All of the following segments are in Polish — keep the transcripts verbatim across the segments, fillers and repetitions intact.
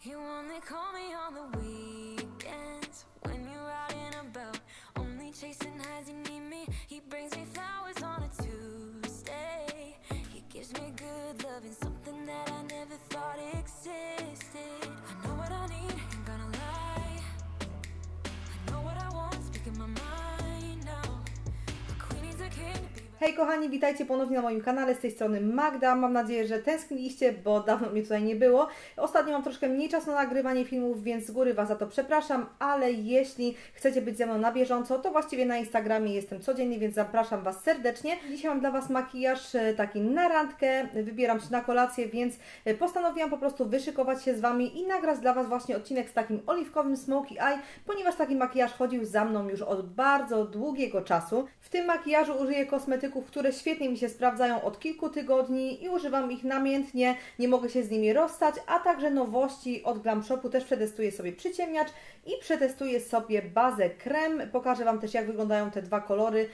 You only call me on the weekends when you're out and about, only chasing highs. You need me. He brings me flowers on a Tuesday. He gives me good love and something that I never thought existed. I know what I need, ain't gonna lie. I know what I want, speaking my mind now. A queen is a king. Hej kochani, witajcie ponownie na moim kanale, z tej strony Magda. Mam nadzieję, że tęskniliście, bo dawno mnie tutaj nie było. Ostatnio mam troszkę mniej czasu na nagrywanie filmów, więc z góry Was za to przepraszam, ale jeśli chcecie być ze mną na bieżąco, to właściwie na Instagramie jestem codziennie, więc zapraszam Was serdecznie. Dzisiaj mam dla Was makijaż taki na randkę, wybieram się na kolację, więc postanowiłam po prostu wyszykować się z Wami i nagrać dla Was właśnie odcinek z takim oliwkowym smokey eye, ponieważ taki makijaż chodził za mną już od bardzo długiego czasu. W tym makijażu użyję kosmetyków, które świetnie mi się sprawdzają od kilku tygodni i używam ich namiętnie, nie mogę się z nimi rozstać, a także nowości od Glam Shopu też przetestuję sobie przyciemniacz i przetestuję sobie bazę krem. Pokażę Wam też, jak wyglądają te dwa kolory,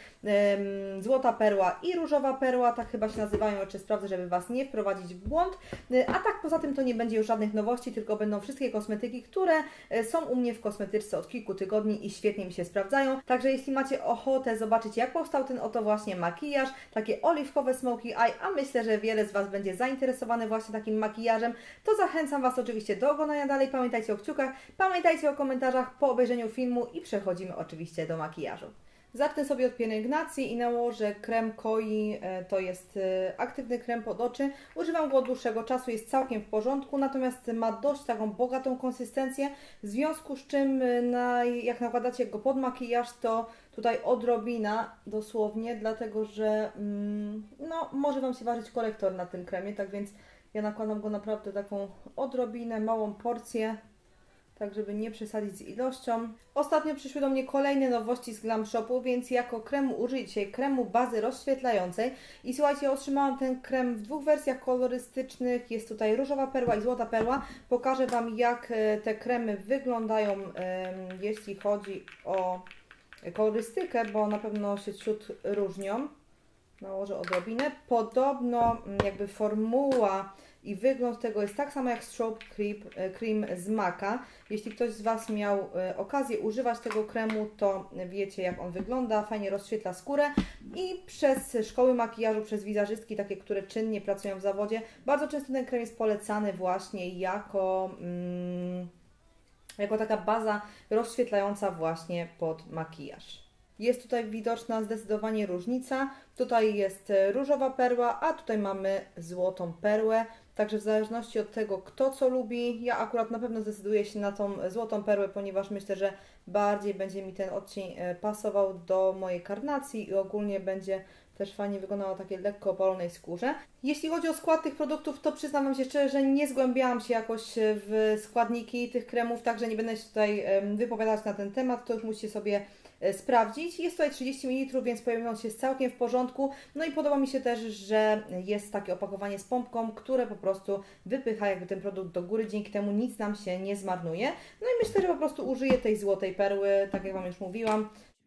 um, złota perła i różowa perła, tak chyba się nazywają, jeszcze sprawdzę, żeby Was nie wprowadzić w błąd. A tak poza tym to nie będzie już żadnych nowości, tylko będą wszystkie kosmetyki, które są u mnie w kosmetyczce od kilku tygodni i świetnie mi się sprawdzają. Także jeśli macie ochotę zobaczyć, jak powstał ten oto właśnie makijaż, takie oliwkowe smokey eye, a myślę, że wiele z Was będzie zainteresowane właśnie takim makijażem, to zachęcam Was oczywiście do oglądania dalej. Pamiętajcie o kciukach, pamiętajcie o komentarzach po obejrzeniu filmu i przechodzimy oczywiście do makijażu. Zacznę sobie od pielęgnacji i nałożę krem Koi, to jest aktywny krem pod oczy. Używam go od dłuższego czasu, jest całkiem w porządku, natomiast ma dość taką bogatą konsystencję, w związku z czym na, jak nakładacie go pod makijaż, to tutaj odrobina dosłownie, dlatego że mm, no, może Wam się ważyć korektor na tym kremie, tak więc ja nakładam go naprawdę taką odrobinę, małą porcję, tak żeby nie przesadzić z ilością. Ostatnio przyszły do mnie kolejne nowości z Glam Shopu, więc jako kremu użyję dzisiaj kremu bazy rozświetlającej. I słuchajcie, otrzymałam ten krem w dwóch wersjach kolorystycznych. Jest tutaj różowa perła i złota perła. Pokażę Wam, jak te kremy wyglądają, jeśli chodzi o kolorystykę, bo na pewno się ciut różnią. Nałożę odrobinę. Podobno jakby formuła i wygląd tego jest tak samo jak Strobe Cream z Maka. Jeśli ktoś z Was miał okazję używać tego kremu, to wiecie, jak on wygląda. Fajnie rozświetla skórę i przez szkoły makijażu, przez wizerzystki, takie, które czynnie pracują w zawodzie, bardzo często ten krem jest polecany właśnie jako, mm, jako taka baza rozświetlająca właśnie pod makijaż. Jest tutaj widoczna zdecydowanie różnica. Tutaj jest różowa perła, a tutaj mamy złotą perłę. Także w zależności od tego, kto co lubi, ja akurat na pewno zdecyduję się na tą złotą perłę, ponieważ myślę, że bardziej będzie mi ten odcień pasował do mojej karnacji i ogólnie będzie też fajnie wyglądało takie lekko opalonej skórze. Jeśli chodzi o skład tych produktów, to przyznam Wam się szczerze, że nie zgłębiałam się jakoś w składniki tych kremów, także nie będę się tutaj wypowiadać na ten temat, to już musicie sobie sprawdzić. Jest tutaj trzydzieści mililitrów, więc powiem, się jest całkiem w porządku. No i podoba mi się też, że jest takie opakowanie z pompką, które po prostu wypycha jakby ten produkt do góry, dzięki temu nic nam się nie zmarnuje. No i myślę, że po prostu użyję tej złotej perły, tak jak Wam już mówiłam.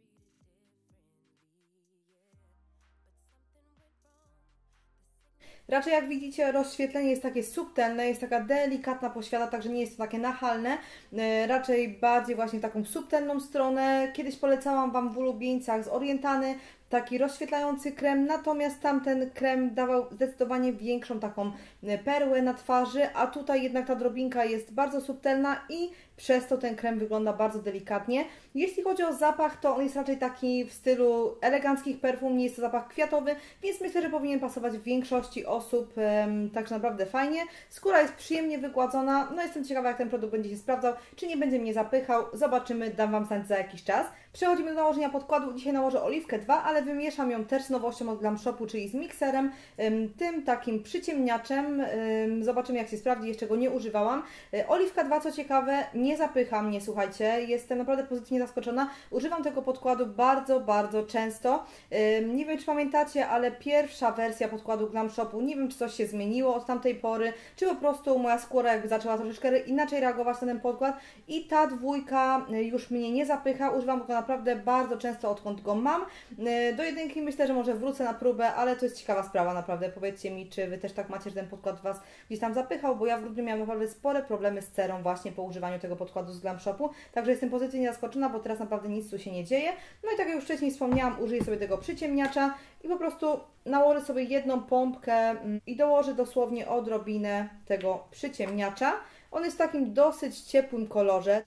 Raczej jak widzicie, rozświetlenie jest takie subtelne, jest taka delikatna poświata, także nie jest to takie nachalne, raczej bardziej właśnie w taką subtelną stronę. Kiedyś polecałam Wam w ulubieńcach z Orientany taki rozświetlający krem, natomiast tamten krem dawał zdecydowanie większą taką perłę na twarzy, a tutaj jednak ta drobinka jest bardzo subtelna i przez to ten krem wygląda bardzo delikatnie. Jeśli chodzi o zapach, to on jest raczej taki w stylu eleganckich perfum, nie jest to zapach kwiatowy, więc myślę, że powinien pasować w większości osób, także naprawdę fajnie. Skóra jest przyjemnie wygładzona, no jestem ciekawa, jak ten produkt będzie się sprawdzał, czy nie będzie mnie zapychał, zobaczymy, dam Wam znać za jakiś czas. Przechodzimy do nałożenia podkładu, dzisiaj nałożę oliwkę dwa, ale wymieszam ją też z nowością od Glam Shopu, czyli z mikserem, tym takim przyciemniaczem. Zobaczymy, jak się sprawdzi, jeszcze go nie używałam. Oliwka dwa, co ciekawe, nie zapycha mnie, słuchajcie, jestem naprawdę pozytywnie zaskoczona. Używam tego podkładu bardzo, bardzo często. Nie wiem, czy pamiętacie, ale pierwsza wersja podkładu Glam Shopu, nie wiem, czy coś się zmieniło od tamtej pory, czy po prostu moja skóra jakby zaczęła troszeczkę inaczej reagować na ten podkład i ta dwójka już mnie nie zapycha. Używam go naprawdę bardzo często, odkąd go mam. Do jedynki myślę, że może wrócę na próbę, ale to jest ciekawa sprawa, naprawdę. Powiedzcie mi, czy Wy też tak macie, że ten podkład Was gdzieś tam zapychał, bo ja w grudniu miałam naprawdę spore problemy z cerą właśnie po używaniu tego podkładu z Glam Shopu, także jestem pozytywnie zaskoczona, bo teraz naprawdę nic tu się nie dzieje. No i tak jak już wcześniej wspomniałam, użyję sobie tego przyciemniacza i po prostu nałożę sobie jedną pompkę i dołożę dosłownie odrobinę tego przyciemniacza. On jest w takim dosyć ciepłym kolorze.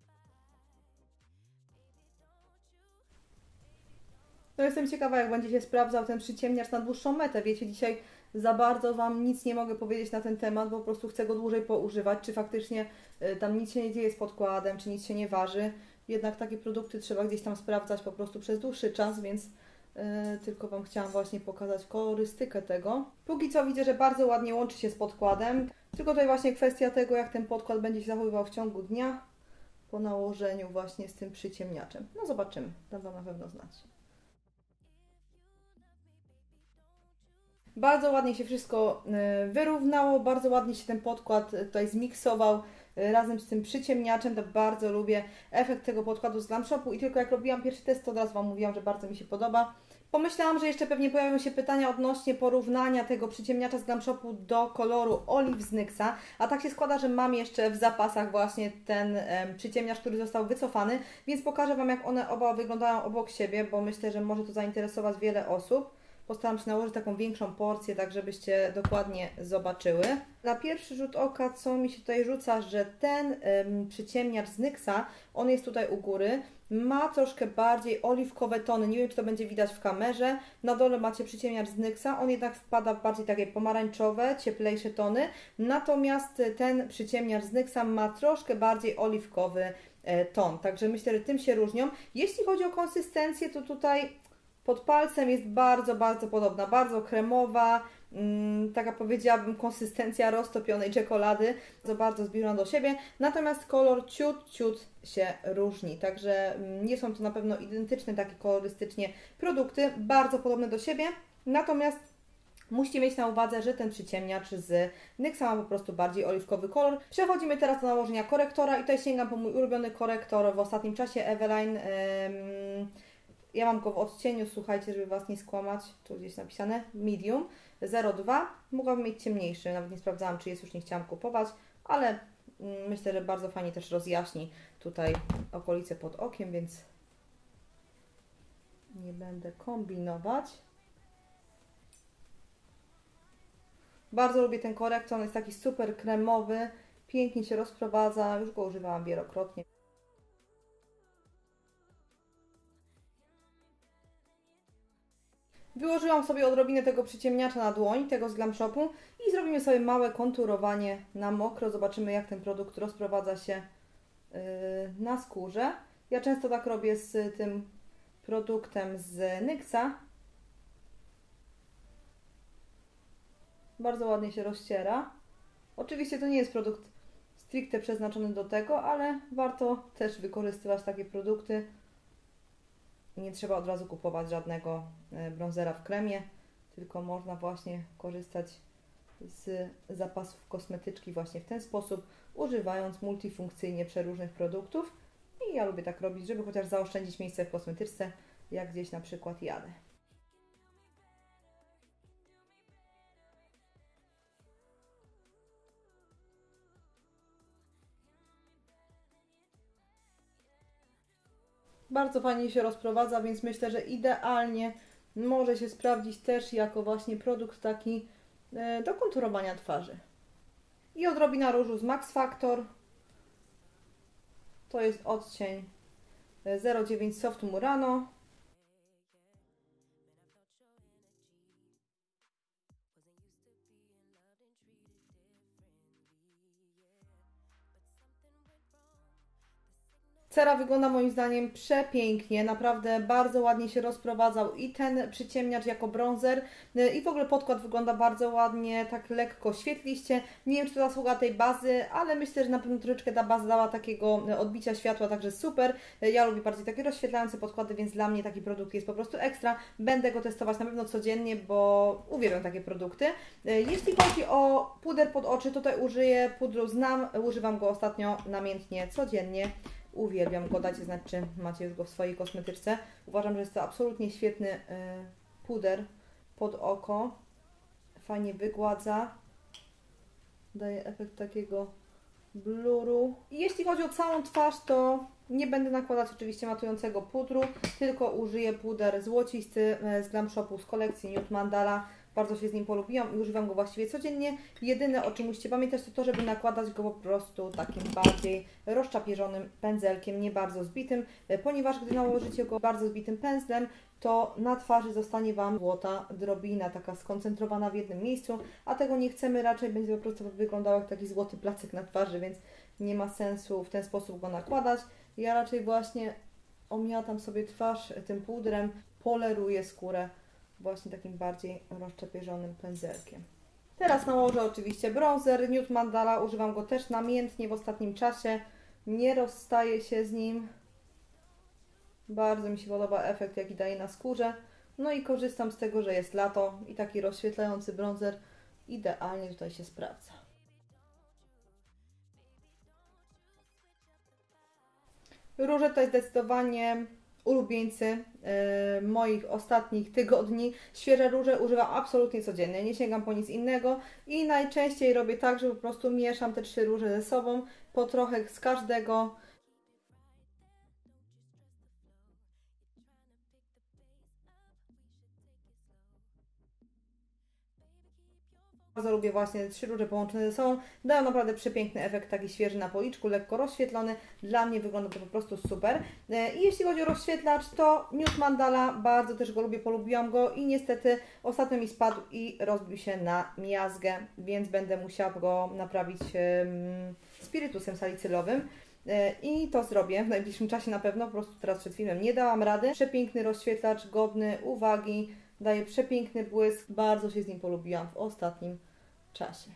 No jestem ciekawa, jak będzie się sprawdzał ten przyciemniacz na dłuższą metę. Wiecie, dzisiaj za bardzo Wam nic nie mogę powiedzieć na ten temat, bo po prostu chcę go dłużej poużywać, czy faktycznie y, tam nic się nie dzieje z podkładem, czy nic się nie waży. Jednak takie produkty trzeba gdzieś tam sprawdzać po prostu przez dłuższy czas, więc y, tylko Wam chciałam właśnie pokazać kolorystykę tego. Póki co widzę, że bardzo ładnie łączy się z podkładem, tylko tutaj właśnie kwestia tego, jak ten podkład będzie się zachowywał w ciągu dnia po nałożeniu właśnie z tym przyciemniaczem. No zobaczymy, dam Wam na pewno znać. Bardzo ładnie się wszystko wyrównało, bardzo ładnie się ten podkład tutaj zmiksował razem z tym przyciemniaczem. To bardzo lubię efekt tego podkładu z Glam Shopu i tylko jak robiłam pierwszy test, to od razu Wam mówiłam, że bardzo mi się podoba. Pomyślałam, że jeszcze pewnie pojawią się pytania odnośnie porównania tego przyciemniacza z Glam Shopu do koloru Olive z Nyxa, a tak się składa, że mam jeszcze w zapasach właśnie ten um, przyciemniacz, który został wycofany, więc pokażę Wam, jak one oba wyglądają obok siebie, bo myślę, że może to zainteresować wiele osób. Postaram się nałożyć taką większą porcję, tak żebyście dokładnie zobaczyły. Na pierwszy rzut oka, co mi się tutaj rzuca, że ten ym, przyciemniacz z Nyxa, on jest tutaj u góry, ma troszkę bardziej oliwkowe tony. Nie wiem, czy to będzie widać w kamerze. Na dole macie przyciemniacz z Nyxa, on jednak wpada w bardziej takie pomarańczowe, cieplejsze tony. Natomiast ten przyciemniacz z Nyxa ma troszkę bardziej oliwkowy e, ton. Także myślę, że tym się różnią. Jeśli chodzi o konsystencję, to tutaj pod palcem jest bardzo, bardzo podobna, bardzo kremowa, mm, taka powiedziałabym konsystencja roztopionej czekolady, bardzo, bardzo zbliżona do siebie, natomiast kolor ciut, ciut się różni, także nie są to na pewno identyczne takie kolorystycznie produkty, bardzo podobne do siebie, natomiast musicie mieć na uwadze, że ten przyciemniacz z Nyxa ma po prostu bardziej oliwkowy kolor. Przechodzimy teraz do nałożenia korektora i tutaj sięgam po mój ulubiony korektor w ostatnim czasie, Eveline. Ym, Ja mam go w odcieniu, słuchajcie, żeby Was nie skłamać, tu gdzieś napisane, medium, zero dwa. Mogłabym mieć ciemniejszy, nawet nie sprawdzałam, czy jest, już nie chciałam kupować, ale myślę, że bardzo fajnie też rozjaśni tutaj okolice pod okiem, więc nie będę kombinować. Bardzo lubię ten korektor, on jest taki super kremowy, pięknie się rozprowadza, już go używałam wielokrotnie. Wyłożyłam sobie odrobinę tego przyciemniacza na dłoń, tego z Glam Shopu i zrobimy sobie małe konturowanie na mokro. Zobaczymy, jak ten produkt rozprowadza się yy, na skórze. Ja często tak robię z tym produktem z Nyxa. Bardzo ładnie się rozciera. Oczywiście to nie jest produkt stricte przeznaczony do tego, ale warto też wykorzystywać takie produkty. Nie trzeba od razu kupować żadnego bronzera w kremie, tylko można właśnie korzystać z zapasów kosmetyczki właśnie w ten sposób, używając multifunkcyjnie przeróżnych produktów. I ja lubię tak robić, żeby chociaż zaoszczędzić miejsce w kosmetyczce, jak gdzieś na przykład jadę. Bardzo fajnie się rozprowadza, więc myślę, że idealnie może się sprawdzić też jako właśnie produkt taki do konturowania twarzy. I odrobina różu z Max Factor. To jest odcień zero dziewięć Soft Murano. Cera wygląda moim zdaniem przepięknie, naprawdę bardzo ładnie się rozprowadzał i ten przyciemniacz jako bronzer i w ogóle podkład wygląda bardzo ładnie, tak lekko świetliście. Nie wiem, czy to zasługa tej bazy, ale myślę, że na pewno troszeczkę ta baza dała takiego odbicia światła, także super. Ja lubię bardziej takie rozświetlające podkłady, więc dla mnie taki produkt jest po prostu ekstra. Będę go testować na pewno codziennie, bo uwielbiam takie produkty. Jeśli chodzi o puder pod oczy, tutaj użyję pudru Znam, używam go ostatnio namiętnie codziennie. Uwielbiam go, dajcie znać, czy macie już go w swojej kosmetyczce. Uważam, że jest to absolutnie świetny y, puder pod oko. Fajnie wygładza. daje efekt takiego bluru. I jeśli chodzi o całą twarz, to nie będę nakładać oczywiście matującego pudru, tylko użyję puder złocisty z Glam Shopu z kolekcji Nude Mandala. Bardzo się z nim polubiłam i używam go właściwie codziennie. Jedyne, o czym musicie pamiętać, to to, żeby nakładać go po prostu takim bardziej rozczapierzonym pędzelkiem, nie bardzo zbitym, ponieważ gdy nałożycie go bardzo zbitym pędzlem, to na twarzy zostanie Wam złota drobina, taka skoncentrowana w jednym miejscu, a tego nie chcemy, raczej będzie po prostu wyglądał jak taki złoty placek na twarzy, więc nie ma sensu w ten sposób go nakładać. Ja raczej właśnie omiatam sobie twarz tym pudrem, poleruję skórę właśnie takim bardziej rozczapierzonym pędzelkiem. Teraz nałożę oczywiście bronzer Nude Mandala, używam go też namiętnie w ostatnim czasie, nie rozstaję się z nim. Bardzo mi się podoba efekt, jaki daje na skórze. No i korzystam z tego, że jest lato i taki rozświetlający bronzer idealnie tutaj się sprawdza. Róże to jest zdecydowanie ulubieńcy yy, moich ostatnich tygodni. Świeże róże używam absolutnie codziennie, nie sięgam po nic innego i najczęściej robię tak, że po prostu mieszam te trzy róże ze sobą, po trochę z każdego. Bardzo lubię właśnie trzy róże połączone ze sobą. Dają naprawdę przepiękny efekt, taki świeży na policzku, lekko rozświetlony. Dla mnie wygląda to po prostu super. I jeśli chodzi o rozświetlacz, to Nude Mandala, bardzo też go lubię, polubiłam go i niestety ostatnio mi spadł i rozbił się na miazgę, więc będę musiała go naprawić um, spirytusem salicylowym. I to zrobię w najbliższym czasie na pewno, po prostu teraz przed filmem nie dałam rady. Przepiękny rozświetlacz, godny uwagi. Daje przepiękny błysk, bardzo się z nim polubiłam w ostatnim czasie.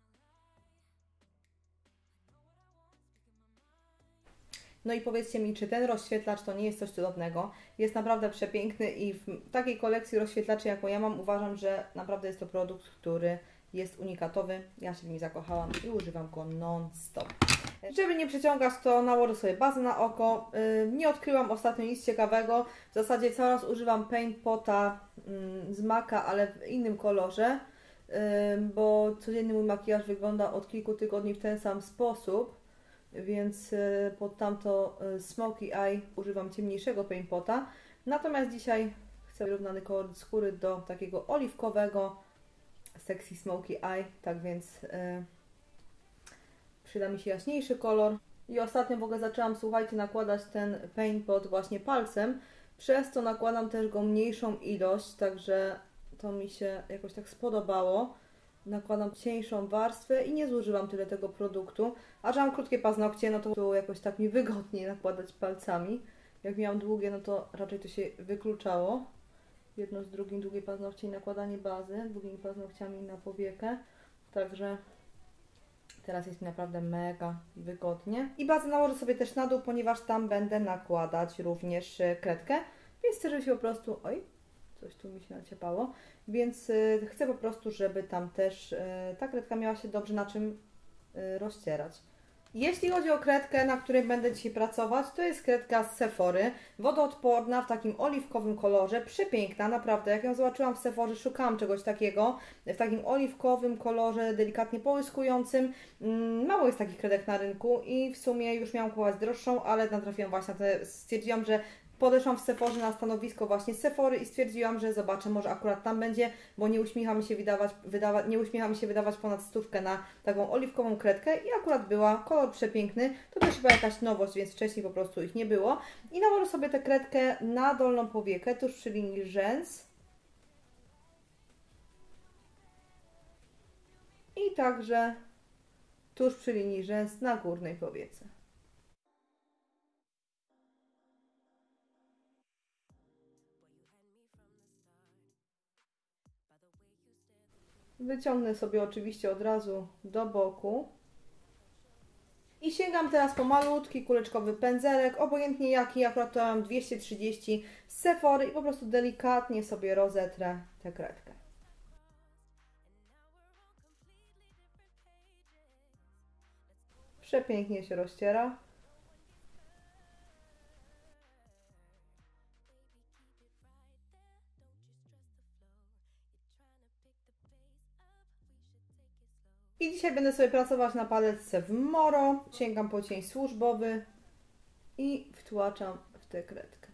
No i powiedzcie mi, czy ten rozświetlacz to nie jest coś cudownego? Jest naprawdę przepiękny i w takiej kolekcji rozświetlaczy, jaką ja mam, uważam, że naprawdę jest to produkt, który jest unikatowy. Ja się w nim zakochałam i używam go non-stop. Żeby nie przeciągać, to nałożę sobie bazę na oko. Nie odkryłam ostatnio nic ciekawego. W zasadzie cały raz używam Paint Pota z Maca, ale w innym kolorze, bo codzienny mój makijaż wygląda od kilku tygodni w ten sam sposób, więc pod tamto Smoky Eye używam ciemniejszego Paint Pota. Natomiast dzisiaj chcę wyrównany kolor skóry do takiego oliwkowego Sexy Smoky Eye, tak więc przyda mi się jaśniejszy kolor. I ostatnio w ogóle zaczęłam, słuchajcie, nakładać ten Paint Pot właśnie palcem, przez to nakładam też go mniejszą ilość, także to mi się jakoś tak spodobało. Nakładam cieńszą warstwę i nie zużywam tyle tego produktu, a że mam krótkie paznokcie, no to było jakoś tak mi wygodniej nakładać palcami. Jak miałam długie, no to raczej to się wykluczało. Jedno z drugim, długie paznokcie i nakładanie bazy, długimi paznokciami na powiekę, także teraz jest mi naprawdę mega wygodnie. I bazę nałożę sobie też na dół, ponieważ tam będę nakładać również kredkę, więc chcę, żeby się po prostu... Oj, coś tu mi się naciepało. Więc y, chcę po prostu, żeby tam też y, ta kredka miała się dobrze na czym y, rozcierać. Jeśli chodzi o kredkę, na której będę dzisiaj pracować, to jest kredka z Sephory, wodoodporna w takim oliwkowym kolorze, przepiękna, naprawdę, jak ją zobaczyłam w Sephorze, szukałam czegoś takiego, w takim oliwkowym kolorze, delikatnie połyskującym. Mało jest takich kredek na rynku i w sumie już miałam kupować droższą, ale natrafiłam właśnie na te, stwierdziłam, że podeszłam w Sephorze na stanowisko właśnie z Sephory i stwierdziłam, że zobaczę, może akurat tam będzie, bo nie uśmiecha mi się wydawać, wydawać, nie uśmiecha mi się wydawać ponad stówkę na taką oliwkową kredkę i akurat była, kolor przepiękny, to też chyba jakaś nowość, więc wcześniej po prostu ich nie było. I nałożę sobie tę kredkę na dolną powiekę, tuż przy linii rzęs. I także tuż przy linii rzęs na górnej powiece. Wyciągnę sobie oczywiście od razu do boku. I sięgam teraz po malutki kuleczkowy pędzelek, obojętnie jaki, akurat to mam dwieście trzydzieści z Sephory i po prostu delikatnie sobie rozetrę tę kredkę. Przepięknie się rozciera. I dzisiaj Dzisiaj będę sobie pracować na paletce w Moro. Sięgam po cień służbowy i wtłaczam w tę kredkę.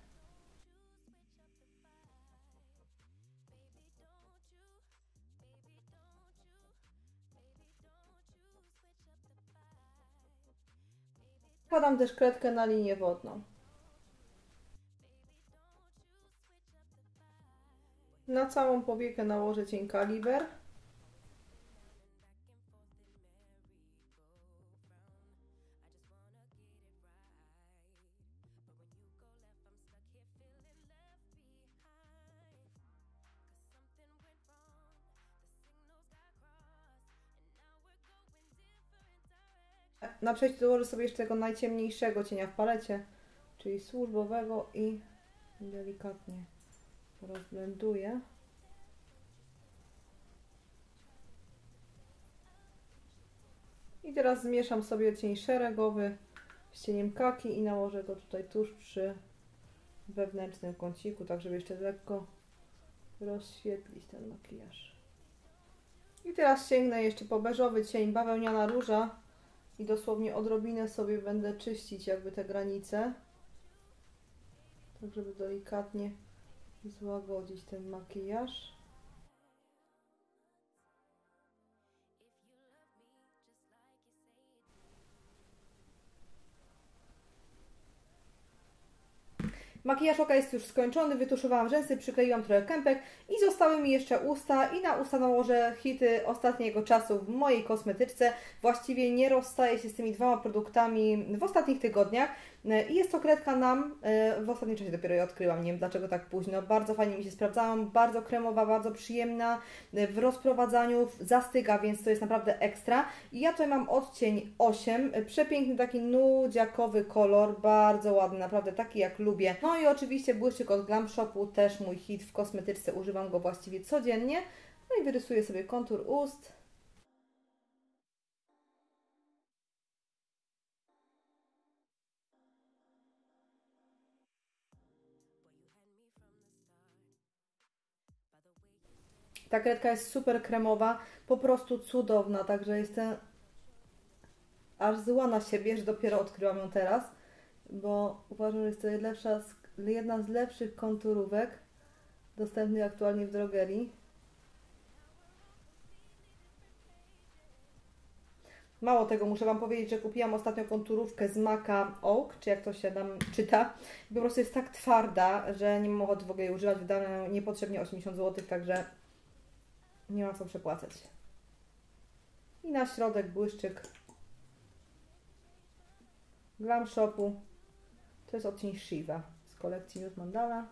Wkładam też kredkę na linię wodną. Na całą powiekę nałożę cień kaliber. Na przejście dołożę sobie jeszcze tego najciemniejszego cienia w palecie, czyli służbowego, i delikatnie rozblenduję. I teraz zmieszam sobie cień szeregowy z cieniem kaki i nałożę go tutaj tuż przy wewnętrznym kąciku, tak żeby jeszcze lekko rozświetlić ten makijaż. I teraz sięgnę jeszcze po beżowy cień bawełniana róża i dosłownie odrobinę sobie będę czyścić jakby te granice, tak żeby delikatnie złagodzić ten makijaż. Makijaż oka jest już skończony, wytuszowałam rzęsy, przykleiłam trochę kępek i zostały mi jeszcze usta i na usta nałożę hity ostatniego czasu w mojej kosmetyczce. Właściwie nie rozstaję się z tymi dwoma produktami w ostatnich tygodniach i jest to kredka Nam, w ostatnim czasie dopiero je odkryłam, nie wiem dlaczego tak późno, bardzo fajnie mi się sprawdzałam, bardzo kremowa, bardzo przyjemna, w rozprowadzaniu zastyga, więc to jest naprawdę ekstra. I ja tutaj mam odcień osiem, przepiękny taki nudziakowy kolor, bardzo ładny, naprawdę taki jak lubię. No i oczywiście błyszczyk od Glam Shopu, też mój hit w kosmetyczce, używam go właściwie codziennie. No i wyrysuję sobie kontur ust. Ta kredka jest super kremowa, po prostu cudowna, także jestem aż zła na siebie, że dopiero odkryłam ją teraz, bo uważam, że jest to lepsza, jedna z lepszych konturówek dostępnych aktualnie w drogerii. Mało tego, muszę Wam powiedzieć, że kupiłam ostatnio konturówkę z Maca Oak, czy jak to się tam czyta. I po prostu jest tak twarda, że nie mam ochoty w ogóle jej używać. Wydałem niepotrzebnie osiemdziesiąt złotych, także nie ma co przepłacać. I na środek błyszczyk Glam Shopu. To jest odcień Shiva z kolekcji Nude Mandala.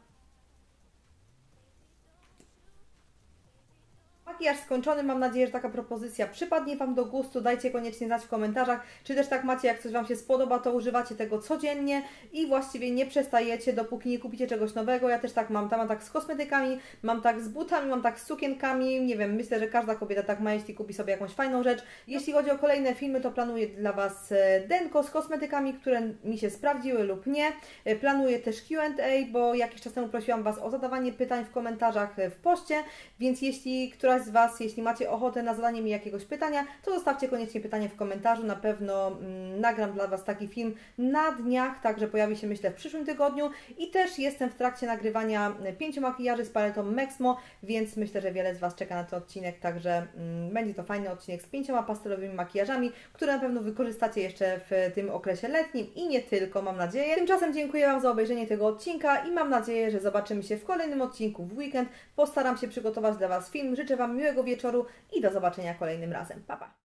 Makijaż skończony, mam nadzieję, że taka propozycja przypadnie Wam do gustu, dajcie koniecznie znać w komentarzach, czy też tak macie, jak coś Wam się spodoba, to używacie tego codziennie i właściwie nie przestajecie, dopóki nie kupicie czegoś nowego. Ja też tak mam, tam mam tak z kosmetykami, mam tak z butami, mam tak z sukienkami, nie wiem, myślę, że każda kobieta tak ma, jeśli kupi sobie jakąś fajną rzecz. Jeśli chodzi o kolejne filmy, to planuję dla Was denko z kosmetykami, które mi się sprawdziły lub nie. Planuję też Q and A, bo jakiś czas temu prosiłam Was o zadawanie pytań w komentarzach w poście, więc jeśli któraś z Was, jeśli macie ochotę na zadanie mi jakiegoś pytania, to zostawcie koniecznie pytanie w komentarzu. Na pewno mm, nagram dla Was taki film na dniach, także pojawi się, myślę, w przyszłym tygodniu. I też jestem w trakcie nagrywania pięciu makijaży z paletą Mexmo, więc myślę, że wiele z Was czeka na ten odcinek, także mm, będzie to fajny odcinek z pięcioma pastelowymi makijażami, które na pewno wykorzystacie jeszcze w tym okresie letnim i nie tylko, mam nadzieję. Tymczasem dziękuję Wam za obejrzenie tego odcinka i mam nadzieję, że zobaczymy się w kolejnym odcinku w weekend. Postaram się przygotować dla Was film. Życzę Wam miłego wieczoru i do zobaczenia kolejnym razem. Pa, pa!